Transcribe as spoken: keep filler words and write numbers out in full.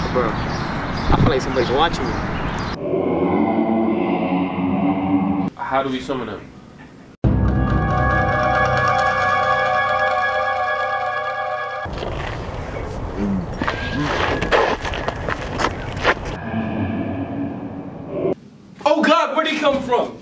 Bro, I feel like somebody's watching me. How do we summon him? Oh God, where'd he come from?